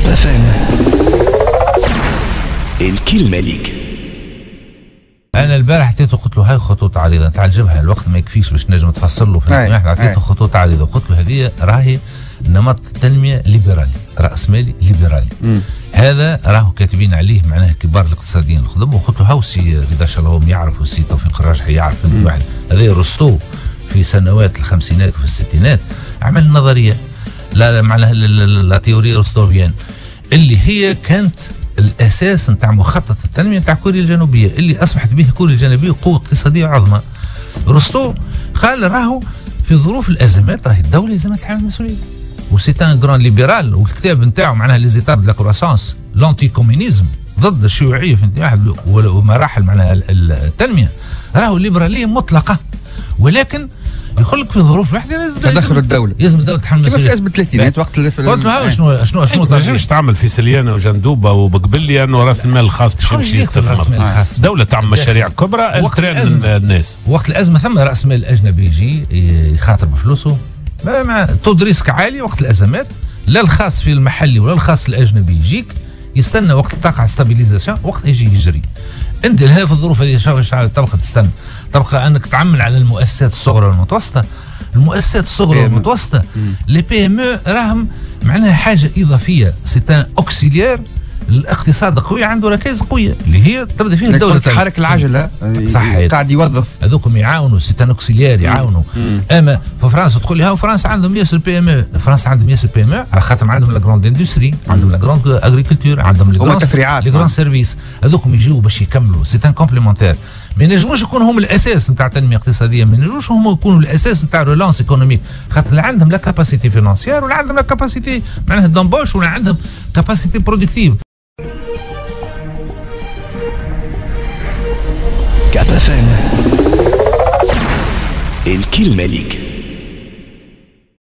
FM الكلمة ليك. انا البارح عطيته قلت له هاي خطوط عريضه تعجبها، الوقت ما يكفيش باش نجم تفسر له في واحد. عطيته خطوط عريضه قلت له هذه راهي نمط تنميه ليبرالي، راس مالي ليبرالي. هذا راهو كاتبين عليه معناه كبار الاقتصاديين الخدم. وقلت له هاو سي رضا شلهوم يعرف والسي توفيق الراجحي يعرف واحد هذا رستو في سنوات الخمسينات وفي الستينات عمل نظريه لا معناها لا تيوري رستوفيان اللي هي كانت الاساس نتاع مخطط التنميه نتاع كوريا الجنوبيه اللي اصبحت به كوريا الجنوبيه قوه اقتصاديه عظمى. رستو قال راهو في ظروف الازمات راهي الدوله لازم تتحمل المسؤوليه. وسيت ان جران ليبرال، والكتاب نتاعو معناها لي زيتاب دو كروسانس لونتي كومونيزم ضد الشيوعيه في انتهاء ومراحل معناها التنميه. راهو الليبراليه مطلقه، ولكن يقول لك في ظروف واحده لازم تدخل الدوله، لازم الدوله تتحمل كما في ازمه الثلاثينات وقت قلت له شنو ما تنجمش تعمل في سليانه وجندوبه وبقبلي انه راس المال الخاص باش يمشي يستثمر. دوله تعمل مشاريع كبرى ترين الناس. وقت الازمه ثم راس مال الاجنبي يجي يخاطر بفلوسه مع تود ريسك عالي. وقت الازمات لا الخاص في المحلي ولا الخاص الاجنبي يجيك يستنى وقت تقع ستابيليزاسيون، وقت يجي يجري. انت في الظروف هذه تبقى تستنى، تبقى انك تعمل على المؤسسات الصغرى والمتوسطه. المؤسسات الصغرى والمتوسطه لي بي ام او راهم معناها حاجه اضافيه، سي ان اوكسيليير الاقتصاد القوي عنده ركائز قويه اللي هي تبدا فيها الدوله تحرك العجله قاعد يوظف هذوكم يعاونوا سي ان اوكسيليير يعاونوا. اما في فرنسا تقول لي ها فرنسا عندهم ياسر بي ام او، فرنسا عندهم ياسر بي ام او على خاطر عندهم لا جراند اندستري، عندهم لا جراند اغريكولتور، عندهم لي جراند سيرفيس. هذوكم يجيو باش يكملوا سي ان كومبليمونتير. ما ينجموش يكونوا هم الاساس نتاع التنميه الاقتصاديه، ما ينجموش هم يكونوا الاساس نتاع رولانس ايكونوميك، خاطر لا عندهم لا كاباسيتي فينانسيير ولا عندهم لا كاباسيتي معناها دومبوش ولا عندهم كاباسيتي برودكتيف. كاب FM الكلمة ليك.